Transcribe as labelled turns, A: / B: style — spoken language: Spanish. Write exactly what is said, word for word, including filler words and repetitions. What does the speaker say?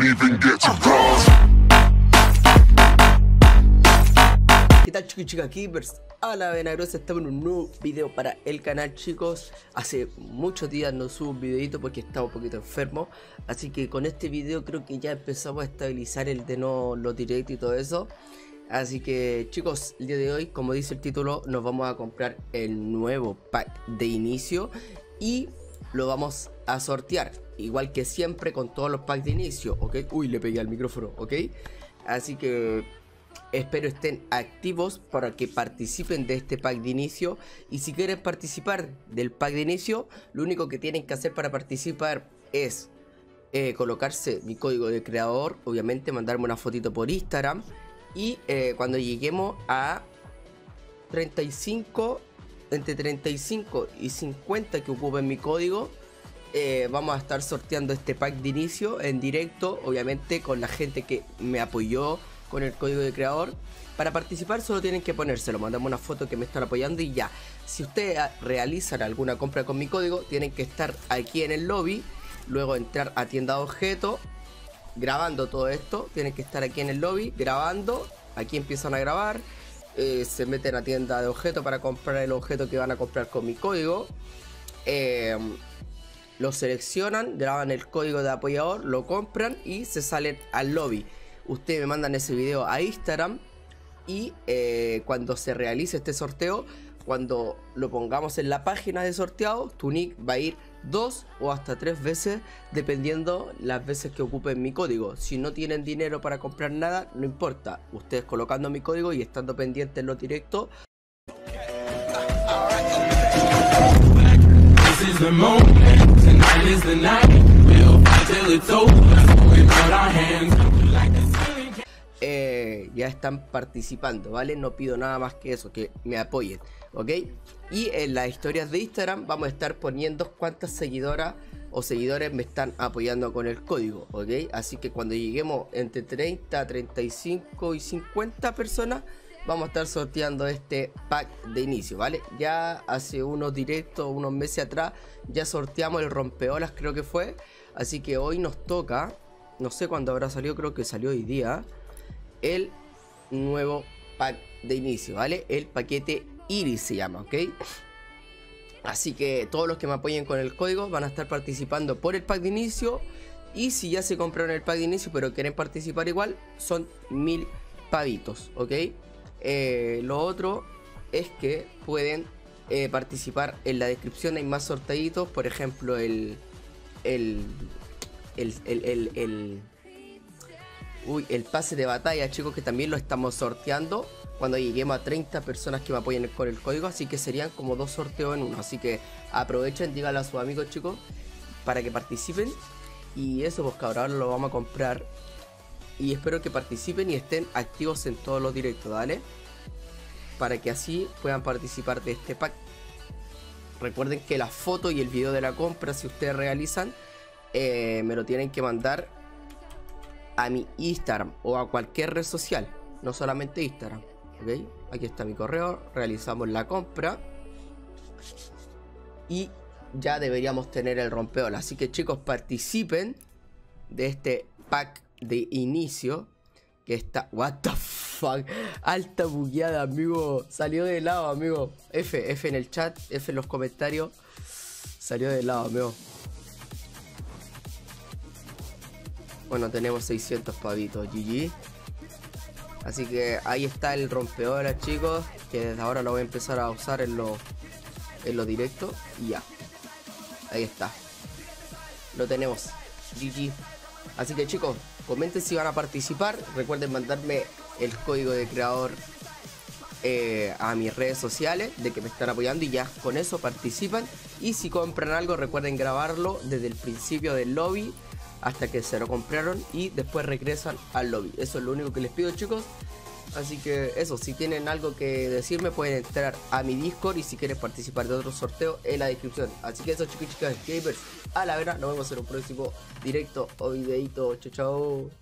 A: even get to cross.
B: ¿Qué tal, chicos y chicas gamers? A la Venagrosa, estamos en un nuevo video para el canal, chicos. Hace muchos días no subo un videito porque estaba un poquito enfermo, así que con este video creo que ya empezamos a estabilizar el de no los directos y todo eso. Así que, chicos, el día de hoy, como dice el título, nos vamos a comprar el nuevo pack de inicio y lo vamos a sortear, igual que siempre con todos los packs de inicio, ¿ok? Uy, le pegué al micrófono, ¿ok? Así que espero estén activos para que participen de este pack de inicio. Y si quieren participar del pack de inicio, lo único que tienen que hacer para participar es eh, colocarse mi código de creador, obviamente mandarme una fotito por Instagram. Y eh, cuando lleguemos a treinta y cinco, entre treinta y cinco y cincuenta que ocupen mi código, eh, vamos a estar sorteando este pack de inicio en directo, obviamente con la gente que me apoyó con el código de creador. Para participar solo tienen que ponérselo, mandamos una foto que me están apoyando y ya. Si ustedes realizan alguna compra con mi código, tienen que estar aquí en el lobby, luego entrar a tienda de objetos, grabando todo esto. Tienen que estar aquí en el lobby grabando, aquí empiezan a grabar, eh, se meten a tienda de objetos para comprar el objeto que van a comprar con mi código, eh, lo seleccionan, graban el código de apoyador, lo compran y se salen al lobby. Ustedes me mandan ese video a Instagram y eh, cuando se realice este sorteo, cuando lo pongamos en la página de sorteado, tu nick va a ir dos o hasta tres veces, dependiendo las veces que ocupen mi código. Si no tienen dinero para comprar nada, no importa, ustedes colocando mi código y estando pendientes en los directos. Eh, ya están participando, ¿vale? No pido nada más que eso, que me apoyen, ¿ok? Y en las historias de Instagram vamos a estar poniendo cuántas seguidoras o seguidores me están apoyando con el código, ¿ok? Así que cuando lleguemos entre treinta, treinta y cinco y cincuenta personas, vamos a estar sorteando este pack de inicio, ¿vale? Ya hace unos directos, unos meses atrás, ya sorteamos el rompeolas, creo que fue. Así que hoy nos toca, no sé cuándo habrá salido, creo que salió hoy día, el nuevo pack de inicio, ¿vale? El paquete Iris se llama, ¿ok? Así que todos los que me apoyen con el código van a estar participando por el pack de inicio. Y si ya se compraron el pack de inicio pero quieren participar igual, son mil pavitos, ¿ok? Eh, lo otro es que pueden eh, participar en la descripción, hay más sorteitos, por ejemplo el el el, el, el, el Uy, el pase de batalla, chicos, que también lo estamos sorteando cuando lleguemos a treinta personas que me apoyen con el código. Así que serían como dos sorteos en uno. Así que aprovechen, díganle a sus amigos, chicos, para que participen. Y eso, pues cabrón, ahora lo vamos a comprar. Y espero que participen y estén activos en todos los directos, ¿vale? Para que así puedan participar de este pack. Recuerden que la foto y el video de la compra, si ustedes realizan, eh, me lo tienen que mandar a mi Instagram o a cualquier red social, no solamente Instagram, ¿ok? Aquí está mi correo, realizamos la compra y ya deberíamos tener el rompeolas. Así que, chicos, participen de este pack de inicio que está... What the fuck, alta bugueada, amigo, salió de lado, amigo. F, F en el chat, F en los comentarios, salió de lado, amigo. Bueno, tenemos seiscientos pavitos, G G. Así que ahí está el rompeolas, chicos, que desde ahora lo voy a empezar a usar en los en los directos. Y ya, ahí está, lo tenemos, G G. Así que, chicos, comenten si van a participar. Recuerden mandarme el código de creador eh, a mis redes sociales de que me están apoyando y ya con eso participan. Y si compran algo, recuerden grabarlo desde el principio del lobby hasta que se lo compraron y después regresan al lobby. Eso es lo único que les pido, chicos. Así que eso, si tienen algo que decirme pueden entrar a mi Discord y si quieren participar de otro sorteo en la descripción. Así que eso, chicos y chicas gamers, a la vera, nos vemos en un próximo directo o videito. Chao, chao.